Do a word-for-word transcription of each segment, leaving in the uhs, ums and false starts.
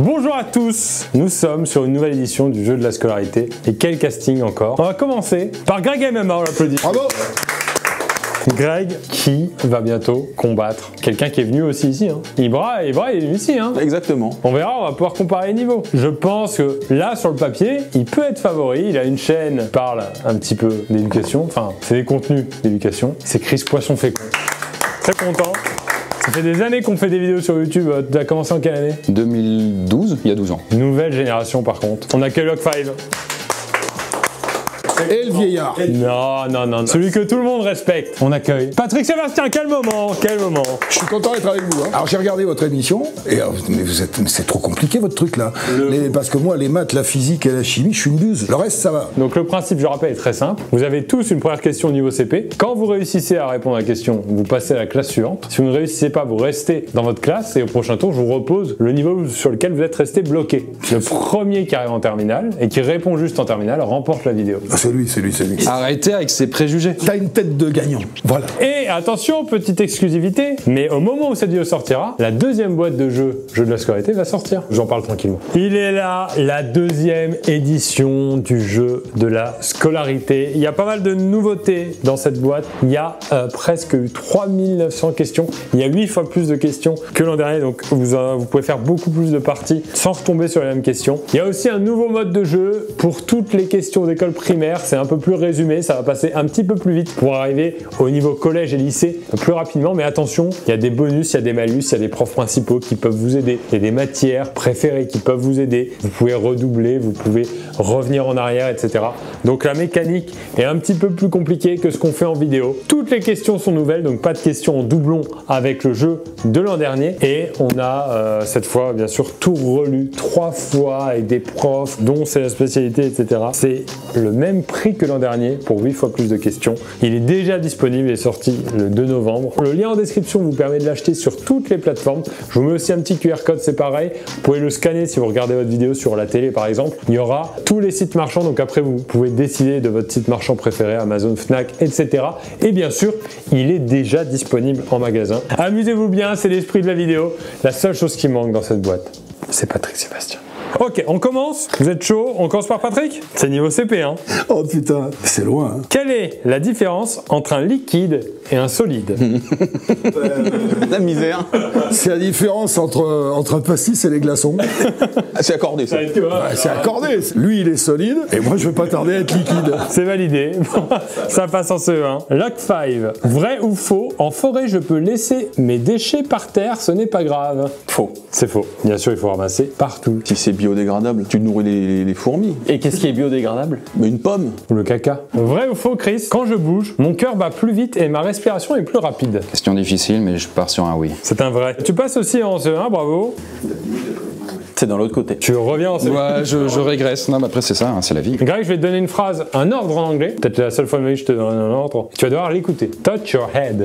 Bonjour à tous, nous sommes sur une nouvelle édition du jeu de la scolarité. Et quel casting encore. On va commencer par Greg M M A, on l'applaudit. Bravo. Greg qui va bientôt combattre quelqu'un qui est venu aussi ici. Hein. Ibra, Ibra il est venu ici. Hein. Exactement. On verra, on va pouvoir comparer les niveaux. Je pense que là, sur le papier, il peut être favori. Il a une chaîne qui parle un petit peu d'éducation. Enfin, c'est des contenus d'éducation. C'est Chris Poisson Fécond. Très content. Ça fait des années qu'on fait des vidéos sur YouTube. Tu as commencé en quelle année? deux mille douze, il y a douze ans. Nouvelle génération par contre. On accueille Log cinq. Et le vieillard. Non, non, non, non. Celui que tout le monde respecte. On accueille Patrick Sébastien. Quel moment, quel moment. Je suis content d'être avec vous. Hein. Alors j'ai regardé votre émission et alors, mais vous êtes, c'est trop compliqué votre truc là. Le... Les, parce que moi les maths, la physique et la chimie, je suis une buse. Le reste ça va. Donc le principe, je rappelle, est très simple. Vous avez tous une première question au niveau C P. Quand vous réussissez à répondre à la question, vous passez à la classe suivante. Si vous ne réussissez pas, vous restez dans votre classe et au prochain tour, je vous repose le niveau sur lequel vous êtes resté bloqué. Le premier qui arrive en terminale et qui répond juste en terminale remporte la vidéo. Ah, c'est lui, c'est lui, c'est lui. Arrêtez avec ces préjugés. T'as une tête de gagnant. Voilà. Et attention, petite exclusivité, mais au moment où cette vidéo sortira, la deuxième boîte de jeu, jeu de la scolarité, va sortir. J'en parle tranquillement. Il est là, la deuxième édition du jeu de la scolarité. Il y a pas mal de nouveautés dans cette boîte. Il y a euh, presque trois mille neuf cents questions. Il y a huit fois plus de questions que l'an dernier, donc vous, euh, vous pouvez faire beaucoup plus de parties sans retomber sur les mêmes questions. Il y a aussi un nouveau mode de jeu pour toutes les questions d'école primaire. C'est un peu plus résumé, ça va passer un petit peu plus vite pour arriver au niveau collège et lycée plus rapidement, mais attention, il y a des bonus, il y a des malus, il y a des profs principaux qui peuvent vous aider, il y a des matières préférées qui peuvent vous aider, vous pouvez redoubler, vous pouvez revenir en arrière, et cetera. Donc la mécanique est un petit peu plus compliquée que ce qu'on fait en vidéo. Toutes les questions sont nouvelles, donc pas de questions en doublon avec le jeu de l'an dernier, et on a euh, cette fois bien sûr tout relu trois fois avec des profs dont c'est la spécialité, et cetera. C'est le même prix que l'an dernier pour huit fois plus de questions. Il est déjà disponible et sorti le deux novembre. Le lien en description vous permet de l'acheter sur toutes les plateformes. Je vous mets aussi un petit Q R code, c'est pareil. Vous pouvez le scanner si vous regardez votre vidéo sur la télé par exemple. Il y aura tous les sites marchands, donc après vous pouvez décider de votre site marchand préféré, Amazon, Fnac, et cetera. Et bien sûr, il est déjà disponible en magasin. Amusez-vous bien, c'est l'esprit de la vidéo. La seule chose qui manque dans cette boîte, c'est Patrick Sébastien. Ok, on commence. Vous êtes chaud? On commence par Patrick? C'est niveau C P, hein? Oh putain, c'est loin. Hein. Quelle est la différence entre un liquide et un solide? La misère. C'est la différence entre, entre un pastis et les glaçons. C'est accordé ça. Bah, c'est accordé. Lui il est solide et moi je veux pas tarder à être liquide. C'est validé. Ça passe en C E un. Log cinq. Vrai ou faux? En forêt, je peux laisser mes déchets par terre, ce n'est pas grave. Faux. C'est faux. Bien sûr, il faut ramasser partout. Si c'est biodégradable, tu nourris les, les fourmis. Et qu'est-ce qui est biodégradable? Mais une pomme. Ou le caca. Vrai ou faux, Chris? Quand je bouge, mon cœur bat plus vite et ma respiration est plus rapide. Question difficile, mais je pars sur un oui. C'est un vrai. Tu passes aussi en C E un, bravo. C'est dans l'autre côté. Tu reviens en C E un. Ouais, je, je régresse. Non, mais après, c'est ça, hein, c'est la vie. Greg, je vais te donner une phrase, un ordre en anglais. Peut-être la seule fois de ma vie que je te donne un ordre. Tu vas devoir l'écouter. Touch your head.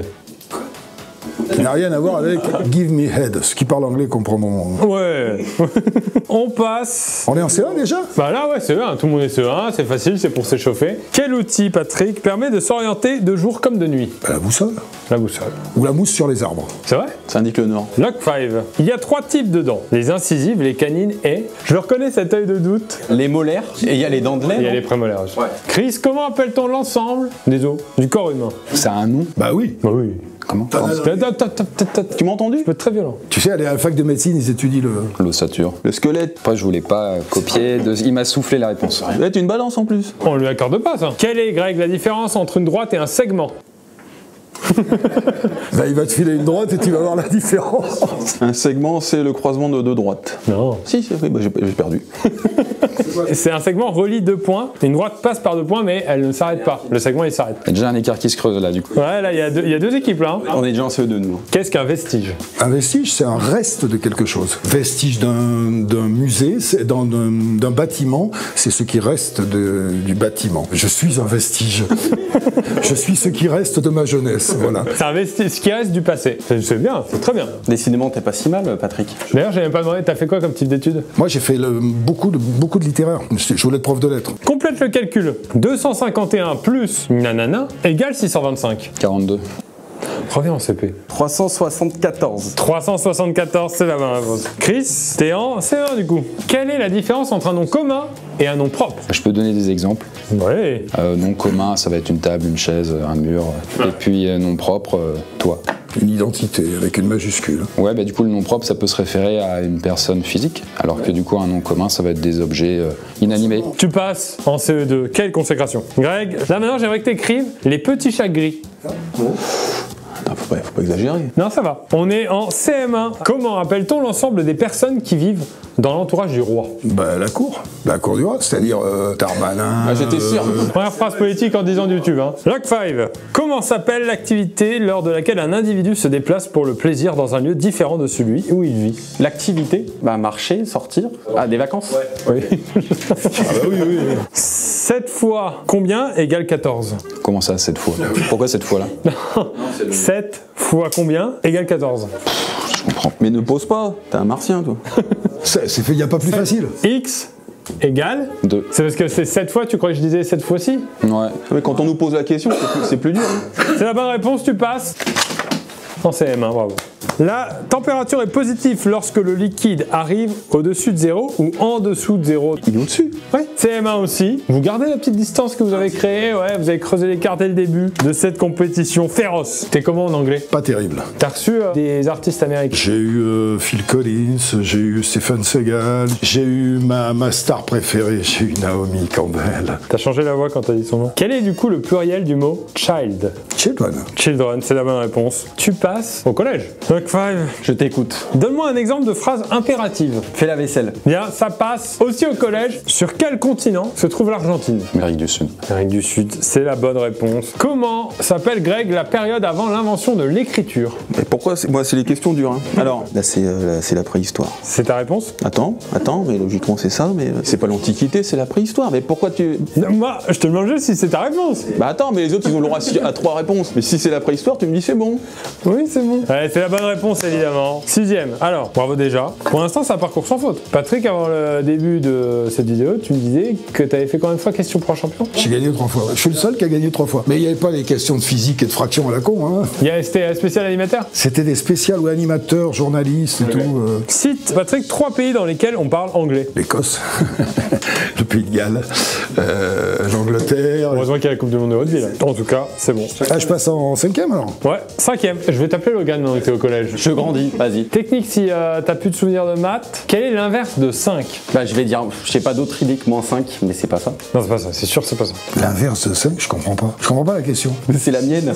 Qui n'a rien à voir avec Give me head. Ce qui parle anglais comprend mon... Ouais. On passe. On est en C un déjà? Bah là, ouais, C E un. Tout le monde est C E un. C'est facile, c'est pour s'échauffer. Quel outil, Patrick, permet de s'orienter de jour comme de nuit? Bah, la boussole. La boussole. Ou la mousse sur les arbres. C'est vrai? Ça indique le nord. Log cinq. Il y a trois types de dents. Les incisives, les canines et... Je le reconnais, cet œil de doute. Les molaires, et il y a les dents de lait. Il y a les prémolaires aussi. Ouais. Chris, comment appelle-t-on l'ensemble des os du corps humain? Ça a un nom? Bah oui. Bah oui. Comment? Tu m'as entendu? Tu peux être très violent. Tu sais, à la fac de médecine, ils étudient le... L'ossature. Le squelette. Après, je voulais pas copier. De... Il m'a soufflé la réponse. Ça va être une balance en plus. On lui accorde pas ça. Quelle est, Greg, la différence entre une droite et un segment? Bah, il va te filer une droite et tu vas voir la différence. Un segment, c'est le croisement de deux droites. Non. Si, c'est vrai, bah, j'ai perdu. C'est un segment relie deux points. Une droite passe par deux points, mais elle ne s'arrête pas. Le segment, il s'arrête. Il y a déjà un écart qui se creuse là, du coup. Ouais, là, il y a deux, il y a deux équipes là. Hein. On est déjà en C E deux, nous. Qu'est-ce qu'un vestige? Un vestige, c'est un reste de quelque chose. Vestige d'un d'un musée, c'est d'un d'un bâtiment, c'est ce qui reste de, du bâtiment. Je suis un vestige. Je suis ce qui reste de ma jeunesse, voilà. C'est un vestige, ce qui reste du passé. C'est bien, c'est très bien. Décidément, t'es pas si mal, Patrick. D'ailleurs, j'ai même pas demandé, t'as fait quoi comme type d'études? Moi, j'ai fait le, beaucoup, de, beaucoup de littéraire. Je voulais être prof de lettres. Complète le calcul. deux cent cinquante et un plus nanana égale six cent vingt-cinq. quarante-deux. Reviens en C P. trois cent soixante-quatorze. trois cent soixante-quatorze, c'est la bonne réponse. Chris, t'es en C un du coup. Quelle est la différence entre un nom commun et un nom propre? Je peux donner des exemples. Ouais. Euh, nom commun, ça va être une table, une chaise, un mur. Et puis euh, nom propre, euh, toi. Une identité avec une majuscule. Ouais, bah du coup le nom propre, ça peut se référer à une personne physique, alors que du coup un nom commun, ça va être des objets euh, inanimés. Tu passes en C E deux. Quelle consécration? Greg, là maintenant j'aimerais que t'écrives les petits chats gris. Attends, faut pas, faut pas exagérer. Non, ça va. On est en C M un. Comment appelle-t-on l'ensemble des personnes qui vivent dans l'entourage du roi? Bah, la cour. La cour du roi, c'est-à-dire euh, Darmanin. Ah, j'étais sûr. Première phrase politique en dix ans de YouTube. Hein. Lock cinq. Comment s'appelle l'activité lors de laquelle un individu se déplace pour le plaisir dans un lieu différent de celui où il vit? L'activité, bah marcher, sortir. Ah, des vacances. Oui. sept fois combien égale quatorze? Comment ça, cette fois? Pourquoi cette fois-là? sept fois combien égale quatorze? Je comprends. Mais ne pose pas, t'es un martien, toi. C'est c'est fait, il n'y a pas plus facile. X égale Deux. C'est parce que c'est sept fois, tu crois que je disais sept fois-ci? Ouais. Mais quand on nous pose la question, c'est plus, c'est plus dur. hein. C'est la bonne réponse, tu passes en C M un, bravo. La température est positive lorsque le liquide arrive au-dessus de zéro ou en dessous de zéro. Il est au-dessus. Ouais, C M un aussi. Vous gardez la petite distance que vous avez créée, ouais, vous avez creusé l'écart dès le début de cette compétition féroce. T'es comment en anglais? Pas terrible. T'as reçu euh, des artistes américains? J'ai eu euh, Phil Collins, j'ai eu Stephen Seagal, j'ai eu ma, ma star préférée, j'ai eu Naomi Campbell. T'as changé la voix quand t'as dit son nom. Quel est du coup le pluriel du mot child? Children. Children, c'est la bonne réponse. Tu passes au collège. Lock cinq. Je t'écoute. Donne-moi un exemple de phrase impérative. Fais la vaisselle. Bien, ça passe aussi au collège. Sur quel continent se trouve l'Argentine? Amérique du Sud. Amérique du Sud, c'est la bonne réponse. Comment s'appelle, Greg, la période avant l'invention de l'écriture? Mais pourquoi c'est- Moi, c'est les questions dures. Hein. Alors, là, c'est euh, là, c'est la préhistoire. C'est ta réponse? Attends, attends, mais logiquement, c'est ça, mais euh, c'est pas l'Antiquité, c'est la préhistoire. Mais pourquoi tu. Non, moi, je te demande juste si c'est ta réponse. Bah attends, mais les autres, ils ont le droit à trois réponses. Mais si c'est la préhistoire, tu me dis c'est bon. Oui, c'est bon. Ouais, c'est la bonne réponse, évidemment. Sixième. Alors, bravo déjà. Pour l'instant, c'est un parcours sans faute. Patrick, avant le début de cette vidéo, tu me disais que tu avais fait combien de fois question pour un champion? J'ai gagné trois fois. Je suis le seul qui a gagné trois fois. Mais il n'y avait pas les questions de physique et de fraction à la con. Hein. Il y a C'était un spécial animateur. C'était des spécials ou animateurs, journalistes et tout. euh, Cite, Patrick, trois pays dans lesquels on parle anglais. L'Écosse, le Pays de Galles, euh, l'Angleterre. Heureusement qu'il y a la Coupe du Monde de votre ville. En tout cas, c'est bon. Ah, je passe en cinquième alors. Ouais, cinquième. Je vais t'appeler Logan maintenant que t'es au collège. Je grandis, vas-y. Technique, si euh, t'as plus de souvenirs de maths, quel est l'inverse de cinq? Bah je vais dire, je sais pas d'autre idée que moins cinq, mais c'est pas ça. Non, c'est pas ça, c'est sûr, c'est pas ça. L'inverse de cinq, je comprends pas. Je comprends pas la question. C'est la mienne.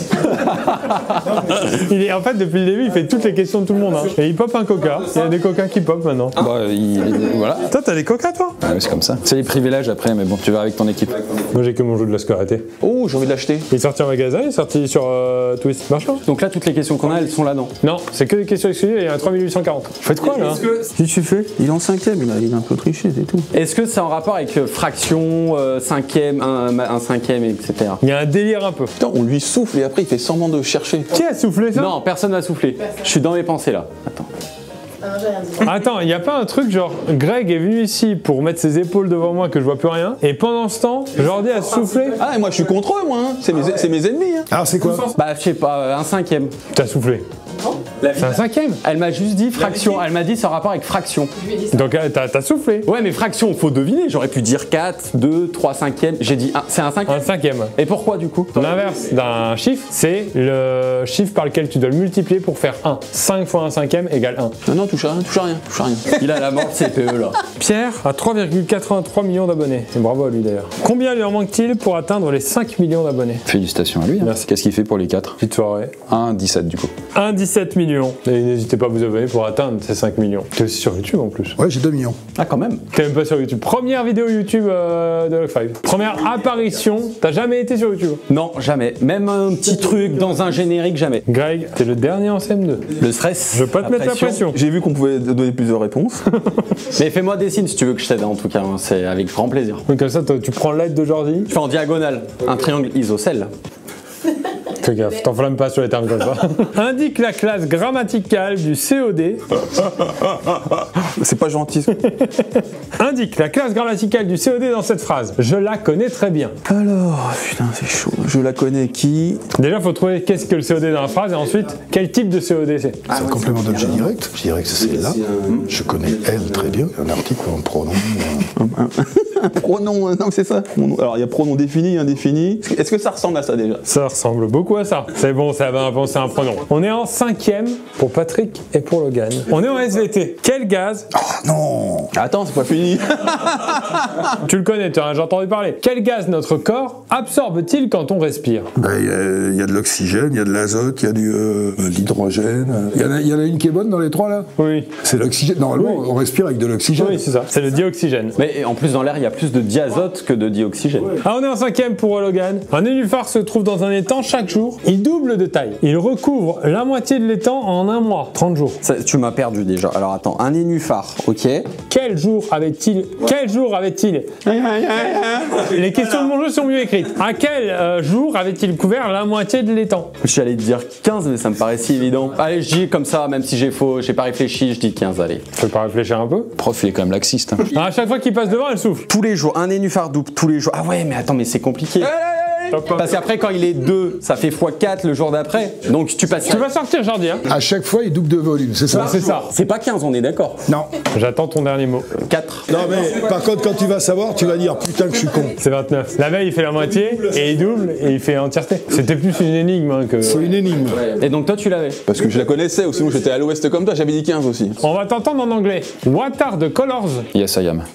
Il est, en fait, depuis le début, il fait toutes les questions de tout le monde. Hein. Et il pop un coca. Il y a des coca qui pop maintenant. Bah, il- voilà. Toi, t'as des coca, toi? Ah, oui, c'est comme ça. C'est les privilèges après, mais bon, tu vas avec ton équipe. Moi, j'ai que mon jeu de la scolarité. Oh, j'ai envie de l'acheter. Il est sorti en magasin, il est sorti sur euh, Twist. Marche pas? Donc là, toutes les questions qu'on a, elles sont là, non? Non, c'est que des questions exclusives et il y en a trois mille huit cent quarante. Vous faites quoi, là? Qu'est-ce que tu fais? Il est en cinquième, il a, il a un peu triché, c'est tout. Est-ce que c'est en rapport avec euh, fraction, euh, cinquième, un, un cinquième, et cetera. Il y a un délire un peu. Putain, on lui souffle et après il fait semblant de chercher. Qui a soufflé ça? Non, personne m'a soufflé. Je suis dans mes pensées là. Attends. Ah non, j'ai rien dit. Attends, il n'y a pas un truc genre Greg est venu ici pour mettre ses épaules devant moi que je vois plus rien et pendant ce temps, Jordi a soufflé. Ah, et moi je suis contre eux, moi. Hein. C'est mes, c'est mes ennemis. Hein. Alors c'est quoi? Bah je sais pas, un cinquième. T'as soufflé. C'est un cinquième. Elle m'a juste dit fraction. Elle m'a dit c'est en rapport avec fraction. Je lui ai dit ça. Donc euh, t'as t'as soufflé. Ouais, mais fraction, faut deviner. J'aurais pu dire quatre, deux, trois cinquièmes. J'ai dit un. C'est un cinquième. Un cinquième. Et pourquoi du coup? L'inverse d'un chiffre, c'est le chiffre par lequel tu dois le multiplier pour faire un. cinq fois un cinquième égale un. Non, non, touche à rien, touche à rien, touche à rien. Il a la mort de C P E là. Pierre a trois virgule quatre-vingt-trois millions d'abonnés. Et bravo à lui d'ailleurs. Combien lui en manque-t-il pour atteindre les cinq millions d'abonnés? Félicitations à lui. Hein. Merci. Qu'est-ce qu'il fait pour les quatre? Petite soirée. un, dix-sept du coup. un virgule dix-sept millions. Et n'hésitez pas à vous abonner pour atteindre ces cinq millions. T'es aussi sur YouTube en plus. Ouais, j'ai deux millions. Ah quand même. T'es même pas sur YouTube. Première vidéo YouTube euh, de Lock cinq. Première apparition. T'as jamais été sur YouTube. Non, jamais. Même un petit truc dans un générique, jamais. Greg, t'es le dernier en C M deux. Le stress. Je veux pas te mettre la pression. J'ai vu qu'on pouvait donner plusieurs réponses. Mais fais-moi des signes si tu veux que je t'aide en tout cas. Hein. C'est avec grand plaisir. Donc comme ça, toi, tu prends l'aide de Jordi. Je fais en diagonale. Un triangle isocèle. Fais gaffe, t'enflamme pas sur les termes comme ça. Indique la classe grammaticale du C O D. C'est pas gentil. Indique la classe grammaticale du C O D dans cette phrase. Je la connais très bien. Alors, putain, c'est chaud. Je la connais qui? Déjà, faut trouver qu'est-ce que le C O D dans la phrase et ensuite quel type de C O D c'est. C'est un complément d'objet direct. Je dirais que c'est là. Je connais elle très bien. Un article ou un pronom. Un pronom, non, c'est ça. Alors, il y a pronom défini, indéfini. Est-ce que ça ressemble à ça déjà? Ça ressemble beaucoup à ça. C'est bon, ça va penser à un pronom. On est en cinquième pour Patrick et pour Logan. On est en S V T. Quel gaz? Oh non. Attends, c'est pas fini. Tu le connais, tu en as déjà entendu parler. Quel gaz notre corps absorbe-t-il quand on respire? Il ben, y, y a de l'oxygène, il y a de l'azote, il y a du, euh, de l'hydrogène. Il y, y en a une qui est bonne dans les trois là? Oui. C'est l'oxygène. Normalement, Oui. on respire avec de l'oxygène. Oui, c'est ça. C'est le dioxygène. Mais en plus, dans l'air, il y a plus de diazote que de dioxygène. Ah, on est en cinquième pour Logan. Un nénuphar se trouve dans un étang chaque jour. Il double de taille. Il recouvre la moitié de l'étang en un mois, trente jours. Ça, tu m'as perdu déjà. Alors attends, un nénuphar, ok. Quel jour avait-il Quel jour avait-il Les questions de mon jeu sont mieux écrites. À quel euh, jour avait-il couvert la moitié de l'étang? J'allais te dire quinze, mais ça me paraît si évident. Allez, je dis comme ça, même si j'ai faux, j'ai pas réfléchi, je dis quinze, allez. Je peux pas réfléchir un peu? Le prof, il est quand même laxiste. Hein. Ah, à chaque fois qu'il passe devant, elle souffle. Tous les jours, un nénuphar double, tous les jours. Ah ouais, mais attends, mais c'est compliqué. Parce qu'après, quand il est deux, ça fait fois quatre le jour d'après. Donc tu passes. Tu vas sortir, Jardy, hein? À chaque fois, il double de volume, c'est ça? C'est ça. C'est pas quinze, on est d'accord. Non. J'attends ton dernier mot. quatre. Non, mais par contre, quand tu vas savoir, tu vas dire putain que je suis con. C'est vingt-neuf. La veille, il fait la moitié, et il double, et il fait entièreté. C'était plus une énigme hein, que... C'est une énigme. Et donc toi, tu l'avais. Parce que je la connaissais, ou sinon j'étais à l'ouest comme toi, j'avais dit quinze aussi. On va t'entendre en anglais. What are the colors Yes, I am.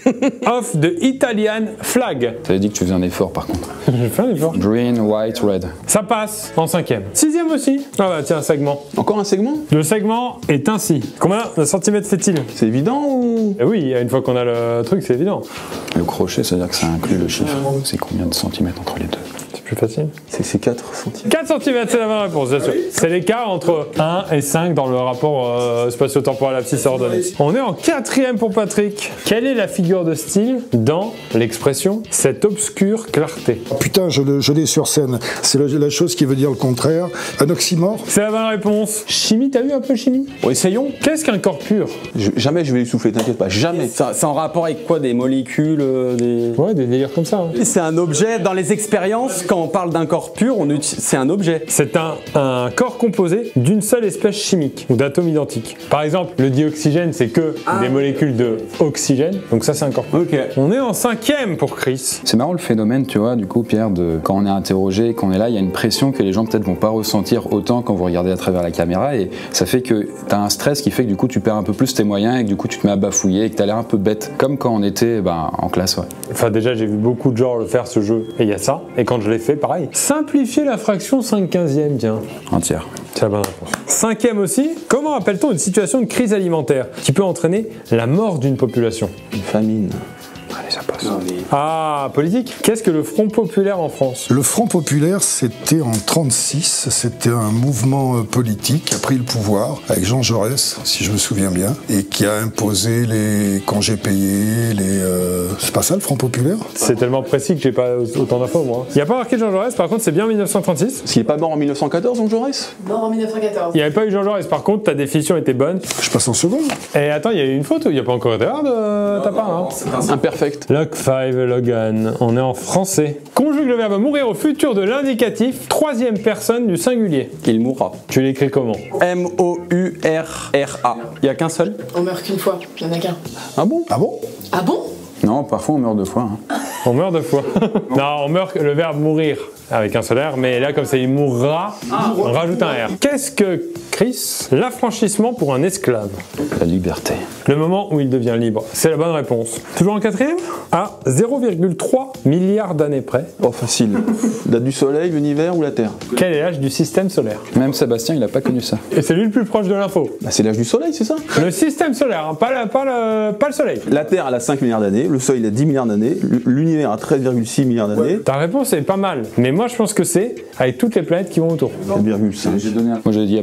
of the Italian flag? T'avais dit que tu faisais un effort par contre. J'ai fait un effort. Green, white, red. Ça passe en cinquième. Sixième aussi. Ah bah tiens, un segment. Encore un segment? Le segment est ainsi. Combien de centimètres fait-il? C'est évident ou? Eh oui, une fois qu'on a le truc, c'est évident. Le crochet, c'est-à-dire que ça inclut le chiffre. C'est combien de centimètres entre les deux? C'est plus facile. C'est quatre centimètres. quatre centimètres, c'est la bonne réponse, bien sûr. C'est l'écart entre un et cinq dans le rapport euh, spatio-temporel abscisse ordonnée. On est en quatrième pour Patrick. Quelle est la figure de style dans l'expression « cette obscure clarté » Putain, je l'ai je l'ai sur scène. C'est la, la chose qui veut dire le contraire. Un oxymore? C'est la bonne réponse. Chimie, t'as vu un peu chimie? Bon, essayons. Qu'est-ce qu'un corps pur? Je- jamais je vais lui souffler, t'inquiète pas, jamais. Ça, c'est en rapport avec quoi? Des molécules, euh, des... Ouais, des délires comme ça. hein. C'est un objet. Dans les expériences, quand on parle d'un corps pur, on utilise... c'est un objet. C'est un, un corps composé d'une seule espèce chimique ou d'atomes identiques. Par exemple, le dioxygène, c'est que des molécules de oxygène, donc ça c'est un corps pur. Ok. On est en cinquième pour Chris. C'est marrant le phénomène, tu vois, du coup, Pierre, de quand on est interrogé, quand on est là, il y a une pression que les gens peut-être vont pas ressentir autant quand vous regardez à travers la caméra, et ça fait que t'as un stress qui fait que du coup tu perds un peu plus tes moyens et que du coup tu te mets à bafouiller et que t'as l'air un peu bête, comme quand on était ben, en classe, ouais. Enfin déjà j'ai vu beaucoup de gens le faire ce jeu, et il y a ça, et quand je l'ai fait, pareil. Simplifier la fraction cinq quinzième, tiens. Un tiers. C'est la bonne réponse. Cinquième aussi, comment appelle-t-on une situation de crise alimentaire qui peut entraîner la mort d'une population? Une famine. Allez, ça passe. Ah, politique. Qu'est-ce que le Front populaire en France? Le Front populaire, c'était en trente-six, c'était un mouvement euh, politique qui a pris le pouvoir avec Jean Jaurès, si je me souviens bien, et qui a imposé les congés payés, les... Euh... C'est pas ça le Front populaire? C'est tellement précis que j'ai pas autant d'infos moi. Il n'y a pas marqué Jean Jaurès, par contre c'est bien mille neuf cent trente-six. Parce qu'il est pas mort en mille neuf cent quatorze, Jean Jaurès? Mort en mille neuf cent quatorze. Il n'y avait pas eu Jean Jaurès, par contre ta définition était bonne. Je passe en seconde. Et attends, il y a eu une faute ou il n'y a pas encore été hard de ta part hein? Imperfect. Lock cinq, Logan, on est en français. Conjugue le verbe mourir au futur de l'indicatif, troisième personne du singulier. Il mourra. Tu l'écris comment? M O U R R A. Il n'y a qu'un seul? On meurt qu'une fois, il n'y en a qu'un. Ah bon? Ah bon? Ah bon? Non, parfois on meurt deux fois. Hein. On meurt deux fois. Non, on meurt le verbe mourir avec un seul R, mais là comme c'est il mourra, on rajoute un R. Qu'est-ce que, Chris, l'affranchissement pour un esclave? La liberté. Le moment où il devient libre. C'est la bonne réponse. Toujours en quatrième? À zéro virgule trois milliards d'années près. Oh, facile. Date du soleil, l'univers ou la Terre? Quel est l'âge du système solaire? Même Sébastien, il a pas connu ça. Et c'est lui le plus proche de l'info. Bah, c'est l'âge du soleil, c'est ça? Le système solaire, hein, pas, le, pas, le, pas le soleil. La Terre, elle a cinq milliards d'années, le soleil a dix milliards d'années, l'univers a treize virgule six milliards d'années. Ta réponse est pas mal, mais moi je pense que c'est avec toutes les planètes qui vont autour. quatre virgule cinq. Moi j'avais dit à peu près cinq.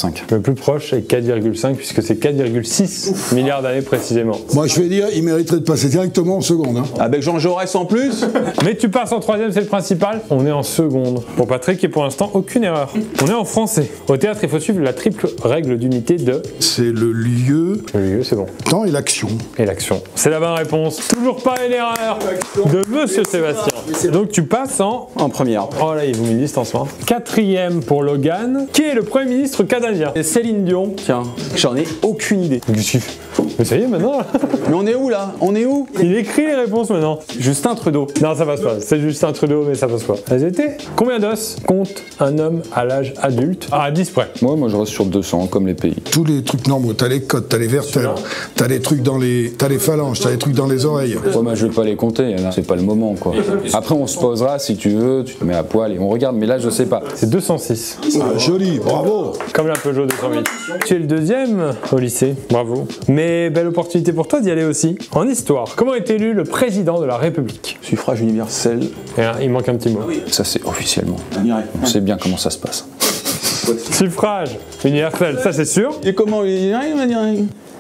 cinq. Le plus proche est quatre virgule cinq puisque c'est quatre virgule six milliards d'années précisément. Moi, je vais dire, il mériterait de passer directement en seconde. Hein. Avec Jean Jaurès en plus. Mais tu passes en troisième, c'est le principal. On est en seconde. Pour Patrick, et pour l'instant, aucune erreur. On est en français. Au théâtre, il faut suivre la triple règle d'unité de... C'est le lieu, Le lieu, c'est bon. temps et l'action. Et l'action. C'est la bonne réponse. Toujours pas une erreur de Monsieur Sébastien. Donc tu passes en... En première. Oh là, il vous met le distancement. Quatrième pour Logan. Qui est le Premier ministre canadien? Et Céline Dion, tiens, j'en ai aucune idée. Qu'est-ce qu'il fait? Mais ça y est, maintenant, là. Mais on est où là? On est où? Il écrit les réponses maintenant. Justin Trudeau. Non, ça passe pas. C'est Justin Trudeau, mais ça passe pas. Elles étaient. Combien d'os compte un homme à l'âge adulte? Ah, à dix près. Moi, moi, je reste sur deux cents, comme les pays. Tous les trucs normaux, t'as les côtes, t'as les vertèbres, t'as les trucs dans les, t'as les phalanges, t'as les trucs dans les oreilles. Ouais, bah, je vais pas les compter, là. C'est pas le moment, quoi. Après, on se posera, si tu veux, tu te mets à poil et on regarde, mais là, je sais pas. C'est deux cent six. Ah, joli, bravo. Comme la Peugeot deux cent huit. Tu es le deuxième au lycée. Bravo. Mais belle opportunité pour toi d'y aller aussi. En histoire, comment est élu le président de la République? Suffrage universel. Et là, il manque un petit mot. Ça, c'est officiellement. On sait bien comment ça se passe. Suffrage universel, ça c'est sûr. Et comment il arrive à dire?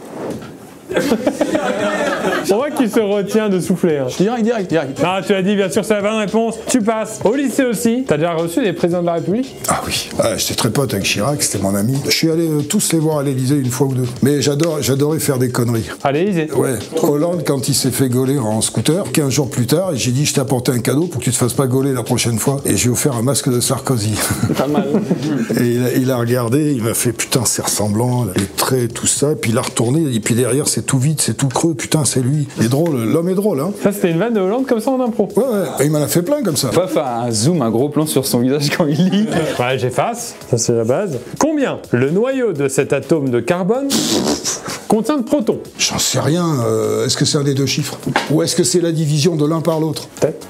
On voit qu'il se retient de souffler. Hein. Direct, direct, direct. Ah, tu as dit, bien sûr, c'est la bonne réponse. Tu passes. Au lycée aussi. T'as déjà reçu des présidents de la République? Ah oui, ah, j'étais très pote avec Chirac, c'était mon ami. Je suis allé euh, tous les voir à l'Élysée une fois ou deux. Mais j'adore, j'adorais faire des conneries. À l'Élysée. Ouais, Hollande, quand il s'est fait gauler en scooter, quinze jours plus tard, j'ai dit, je t'ai apporté un cadeau pour que tu te fasses pas gauler la prochaine fois. Et j'ai offert un masque de Sarkozy. Pas mal. Et il a, il a regardé, il m'a fait, putain, c'est ressemblant, les traits, tout ça. Puis il a retourné, et puis derrière, c'est tout vide, c'est tout creux, putain, c'est lui. Il est drôle, l'homme est drôle, hein. Ça, c'était une vanne de Hollande comme ça en impro. Ouais, ouais, et il m'en a fait plein comme ça. Pas faire un zoom, un gros plan sur son visage quand il lit. Ouais, j'efface. Ça, c'est la base. Combien le noyau de cet atome de carbone contient de protons? J'en sais rien, euh, est-ce que c'est un des deux chiffres? Ou est-ce que c'est la division de l'un par l'autre? Peut-être.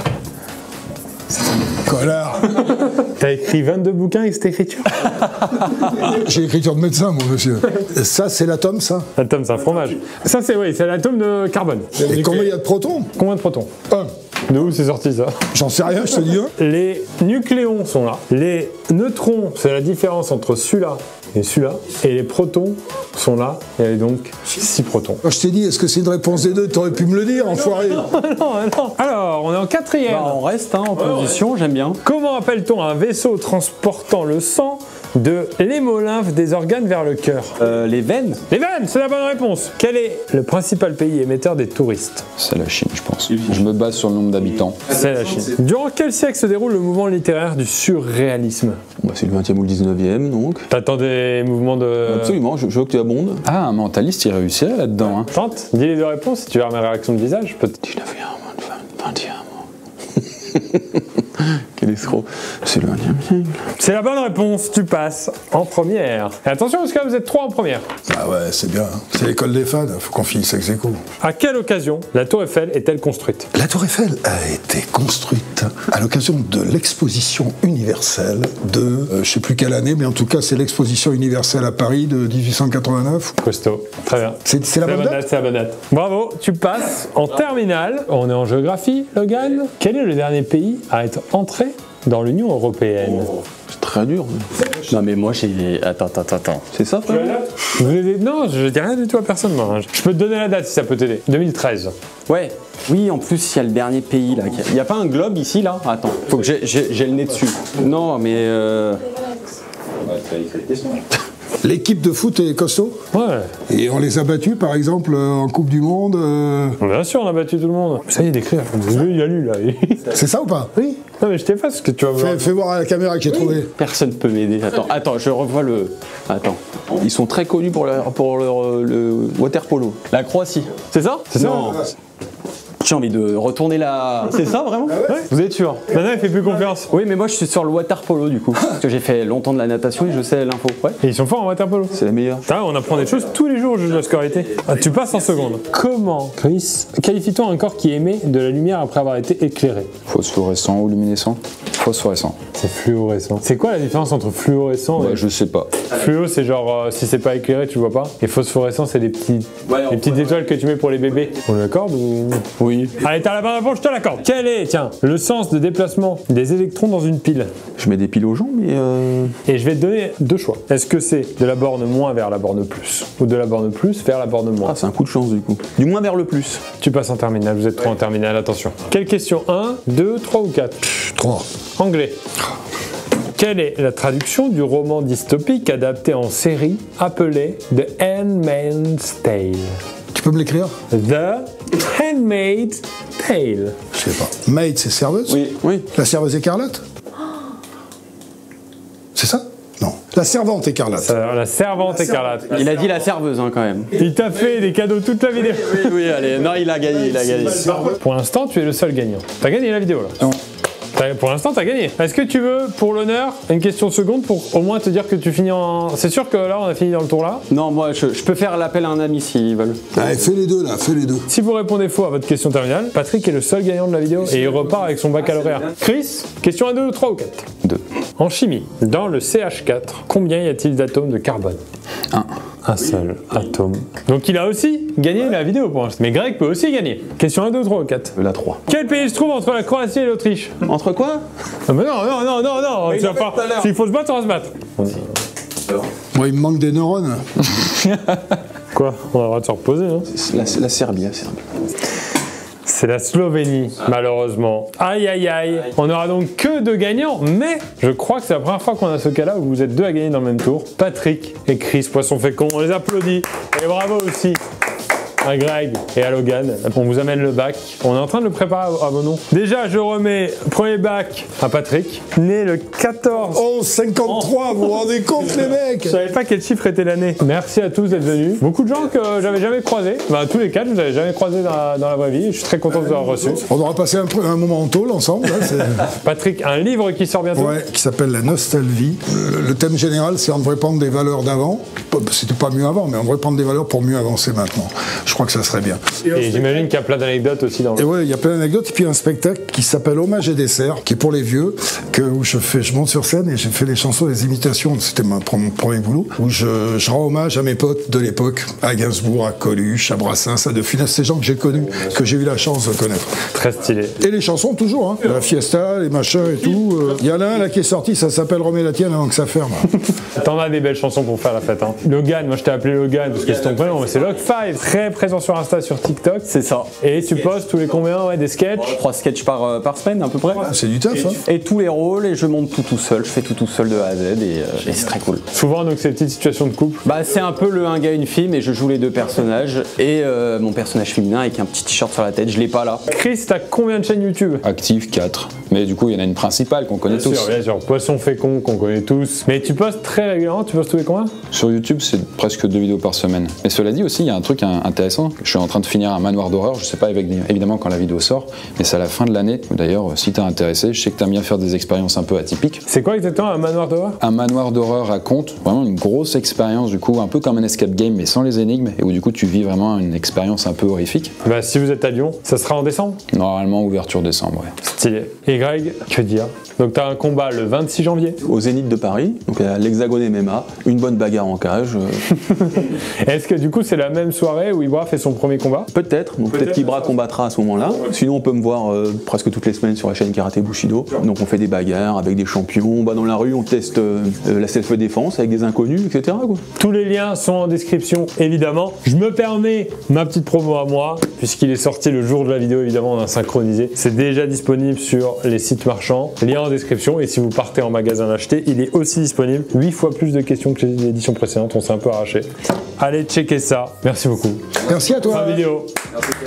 Connard. T'as écrit vingt-deux bouquins avec cette écriture? J'ai l'écriture de médecin, mon monsieur. Ça, c'est l'atome, ça? L'atome, c'est un fromage. Ça, c'est oui, c'est l'atome de carbone. Et combien il y a de protons? Combien de protons? Un. De où c'est sorti ça? J'en sais rien, je te dis un. Les nucléons sont là. Les neutrons, c'est la différence entre celui-là et celui-là. Et les protons sont là. Il y a donc six protons. Je t'ai dit, est-ce que c'est une réponse des deux? T'aurais pu me le dire, enfoiré. non, non. Alors, on est en quatrième. Bah, on reste hein, en position, j'aime bien. Comment appelle-t-on un vaisseau transportant le sang de l'hémolymphe des organes vers le cœur? Euh, les veines. Les veines, c'est la bonne réponse. Quel est le principal pays émetteur des touristes? C'est la Chine, je pense. Je me base sur le nombre d'habitants. C'est la Chine. Durant quel siècle se déroule le mouvement littéraire du surréalisme? Bah, c'est le vingtième ou le dix-neuvième, donc. T'attends des mouvements de... Absolument, je, je veux que tu abondes. Ah, un mentaliste, il réussirait là-dedans. Hein. Tente, dis les deux réponses, si tu veux ma réaction de visage, peut-être. dix-neuvième, vingtième. Quel escroc. C'est le vingtième siècle. C'est la bonne réponse, tu passes en première. Et attention, parce que là, vous êtes trois en première. Ah ouais, c'est bien. C'est l'école des fans, faut qu'on finisse avec Zeko. À quelle occasion la Tour Eiffel est-elle construite? La Tour Eiffel a été construite à l'occasion de l'exposition universelle de, euh, je sais plus quelle année, mais en tout cas, c'est l'exposition universelle à Paris de dix-huit cent quatre-vingt-neuf. Costaud, très bien. C'est c'est la bonne date? C'est la bonne date. Bravo, tu passes en terminale. On est en géographie, Logan. Quel est le dernier pays à être entré dans l'Union européenne? C'est très dur. Non mais moi j'ai... Attends, attends, attends. C'est ça, frère? Vous voulez- Non, je dis rien du tout à personne. Moi. Je peux te donner la date si ça peut t'aider. deux mille treize. Ouais. Oui, en plus il y a le dernier pays là. Il n'y a pas un globe ici là? Attends, faut que j'ai, j'ai, j'ai le nez dessus. Non mais... Euh... L'équipe de foot est costaud. Ouais. Et on les a battus, par exemple, euh, en Coupe du Monde. euh, Bien sûr, on a battu tout le monde. Ça y est, d'écrire. Il a lu là. C'est ça ou pas? Oui. Non, mais je t'efface ce que tu vas voir. Fais, fais voir à la caméra que j'ai trouvé. Personne peut m'aider. Attends, attends, je revois le... Attends. Ils sont très connus pour leur, pour leur euh, le water polo. La Croatie. C'est ça? C'est ça? Non. J'ai envie de retourner la... C'est ça vraiment? Ouais. Vous êtes sûr? Maintenant, il fait plus confiance. Oui, mais moi je suis sur le water polo du coup. Parce que j'ai fait longtemps de la natation et je sais l'info. Ouais. Et ils sont forts en water polo. C'est la meilleure. Putain, on apprend des choses tous les jours au jeu de la scolarité. Ah, tu passes en seconde. Comment, Chris, qualifie-t-on un corps qui émet de la lumière après avoir été éclairé? Phosphorescent ou luminescent? Phosphorescent. C'est fluorescent. C'est quoi la différence entre fluorescent Ouais, et... je sais pas. Fluo, c'est genre euh, si c'est pas éclairé, tu le vois pas. Et phosphorescent, c'est des, petits, des petites étoiles que tu mets pour les bébés. On l'accorde ou... Oui. Allez, t'as la bonne réponse, je te l'accorde. Quel est, tiens, le sens de déplacement des électrons dans une pile? Je mets des piles aux gens, mais. Euh... Et je vais te donner deux choix. Est-ce que c'est de la borne moins vers la borne plus? Ou de la borne plus vers la borne moins? Ah, c'est un coup de chance du coup. Du moins vers le plus. Tu passes en terminale, vous êtes trois en terminale, attention. Quelle question? un, deux, trois ou quatre? trois. Anglais. Quelle est la traduction du roman dystopique adapté en série appelé The Handmaid's Tale? Tu peux me l'écrire? The Handmaid's Tale. Je sais pas. Maid, c'est serveuse? Oui, oui. La serveuse écarlate? C'est ça? Non. La servante écarlate. Ça, la servante écarlate. Il a dit la serveuse hein, quand même. Il t'a fait des cadeaux toute la vidéo. Oui, oui, allez. Non, il a gagné, il a gagné. Pour l'instant, tu es le seul gagnant. T'as gagné la vidéo là. Non. T'as- Pour l'instant, t'as gagné. Est-ce que tu veux, pour l'honneur, une question seconde pour au moins te dire que tu finis en. C'est sûr que là, on a fini dans le tour là. Non, moi, je, je peux faire l'appel à un ami s'ils veulent. Allez, fais les deux là, fais les deux. Si vous répondez faux à votre question terminale, Patrick est le seul gagnant de la vidéo et il repart avec son baccalauréat. Chris, question un, deux, trois ou quatre? Deux. En chimie, dans le C H quatre, combien y a-t-il d'atomes de carbone? Un. Un seul atome. Donc il a aussi gagné la vidéo pour l'instant. Mais Greg peut aussi gagner. Question un, deux, trois ou quatre? La trois. Quel pays se trouve entre la Croatie et l'Autriche? Entre quoi? Ah mais non, non, non, non, non, tu vas pas. S'il faut se battre, on va se battre. Moi, il me manque des neurones. Quoi? On a le droit de se reposer, hein? La, la Serbie, la Serbie. C'est la Slovénie, malheureusement. Aïe, aïe, aïe. On n'aura donc que deux gagnants, mais je crois que c'est la première fois qu'on a ce cas-là où vous êtes deux à gagner dans le même tour. Patrick et Chris, Poisson Fécond, on les applaudit. Et bravo aussi à Greg et à Logan. On vous amène le bac. On est en train de le préparer à vos noms. Déjà, je remets premier bac à Patrick, né le quatorze. Oh, cinquante-trois, vous vous rendez compte, les mecs? Je savais pas quel chiffre était l'année. Merci à tous d'être venus. Beaucoup de gens que j'avais jamais croisés. Bah, tous les quatre, je vous avais jamais croisés dans la, dans la vraie vie. Je suis très content de vous avoir reçus. On aura passé un, un moment en tôle ensemble. Là, c'est- Patrick, un livre qui sort bientôt. ouais, qui s'appelle La Nostalgie. Le, le thème général, c'est on devrait prendre des valeurs d'avant. C'était pas mieux avant, mais on devrait prendre des valeurs pour mieux avancer maintenant. Je crois que ça serait bien. Et j'imagine qu'il y a plein d'anecdotes aussi dans le. Et ouais, il y a plein d'anecdotes. Et puis un spectacle qui s'appelle Hommage et dessert, qui est pour les vieux, que, où je, fais, je monte sur scène et j'ai fait les chansons, les imitations. C'était mon, mon premier boulot. Où je, je rends hommage à mes potes de l'époque, à Gainsbourg, à Coluche, à Brassens, à De Funès, ces gens que j'ai connus, que j'ai eu la chance de connaître. Très stylé. Et les chansons toujours, hein. La fiesta, les machins et tout. euh. Il y en a un là qui est sorti, ça s'appelle Remets la tienne avant que ça ferme. T'en as des belles chansons pour faire la fête. Hein. Logan, moi je t'ai appelé Logan parce que c'est ton prénom, mais c'est Log cinq, très présent sur Insta, sur TikTok. C'est ça. Et tu postes tous les combien, ouais, des sketchs. Trois sketchs par, euh, par semaine à peu près. C'est du taf, hein. Et tous les rôles, et je monte tout tout seul, je fais tout tout seul de A à Z, et, euh, et c'est très cool. Souvent, donc, c'est des petites situations de couple. Bah, c'est un peu le un gars, une fille, mais je joue les deux personnages, et euh, mon personnage féminin avec un petit t-shirt sur la tête, je l'ai pas là. Chris, t'as combien de chaînes YouTube? Actif, quatre. Mais du coup, il y en a une principale qu'on connaît Bien tous. sûr, bien sûr. Poisson Fécond, qu'on connaît tous. Mais tu postes très régulièrement, tu postes tous les combien? Sur YouTube, c'est presque deux vidéos par semaine. Mais cela dit aussi, il y a un truc hein, intéressant. Je suis en train de finir un manoir d'horreur. Je sais pas avec- évidemment quand la vidéo sort, mais c'est à la fin de l'année. D'ailleurs, si t'es intéressé, je sais que t'aimes bien faire des expériences un peu atypiques. C'est quoi exactement un manoir d'horreur? Un manoir d'horreur raconte vraiment une grosse expérience, du coup, un peu comme un escape game, mais sans les énigmes, et où du coup tu vis vraiment une expérience un peu horrifique. Bah, si vous êtes à Lyon, ça sera en décembre. Normalement, ouverture décembre, ouais. Stylé. Et Greg, que dire? Donc, t'as un combat le vingt-six janvier. Au Zénith de Paris, donc à l'Hexagone M M A, une bonne bagarre en cage. euh, Est-ce que du coup, c'est la même soirée où Ibra fait son premier combat? Peut-être, donc peut-être qu'Ibra combattra à ce moment-là. Sinon, on peut me voir euh, presque toutes les semaines sur la chaîne Karaté Bushido. Donc on fait des bagarres avec des champions, on va dans la rue, on teste euh, euh, la self-défense avec des inconnus, et cetera quoi. Tous les liens sont en description, évidemment. Je me permets ma petite promo à moi, puisqu'il est sorti le jour de la vidéo, évidemment, on a synchronisé. C'est déjà disponible sur les sites marchands. Lien en description. Et si vous partez en magasin l'acheter, il est aussi disponible. huit fois plus de questions que les éditions précédentes. On s'est un peu arraché. Allez checker ça. Merci beaucoup. Merci à toi. Fin vidéo. Merci.